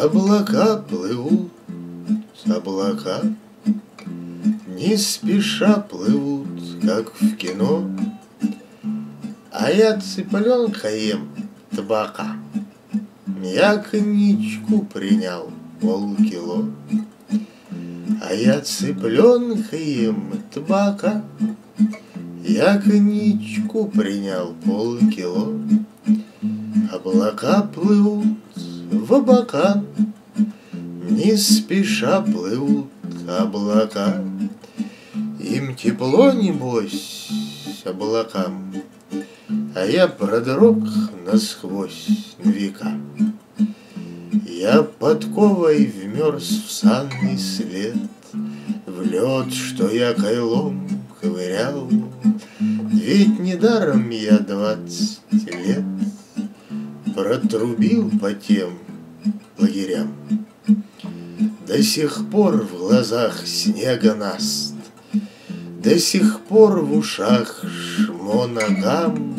Облака плывут, облака не спеша плывут, как в кино. А я цыпленка ем табака, я коньячку принял полкило. А я цыпленка ем табака, я коньячку принял полкило. Облака плывут в бока, не спеша плывут облака. Им тепло, небось, облакам, а я продрог насквозь на века. Я подковой вмерз в санный след, в лед, что я кайлом ковырял. Ведь недаром я 20 лет протрубил по тем лагерям. До сих пор в глазах снега наст, до сих пор в ушах шмо ногам.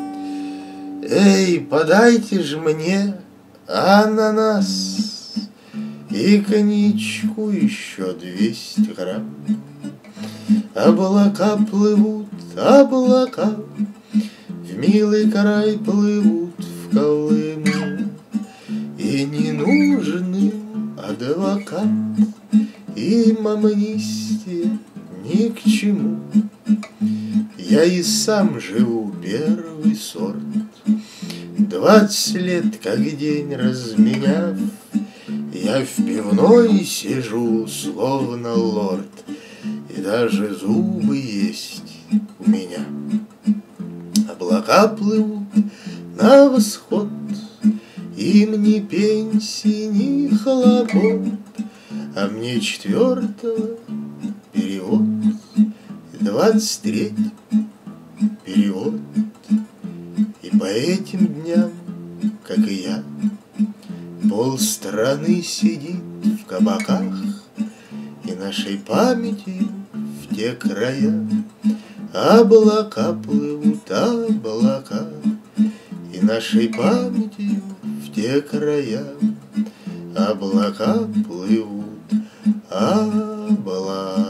Эй, подайте ж мне ананас и коньячку еще 200 грамм. Облака плывут, облака в милый край плывут в Колыму. И не нужны адвокат, им амнистия ни к чему. Я и сам живу первый сорт, 20 лет как день разменяв. Я в пивной сижу, словно лорд, и даже зубы есть у меня. Облака плывут на восход, им ни пенсии, ни хлопот, а мне 4-го перевод, 23-й перевод. И по этим дням, как и я, полстраны сидит в кабаках, и нашей памятью в те края облака плывут, облака, и нашей памятью в те края облака плывут, облака.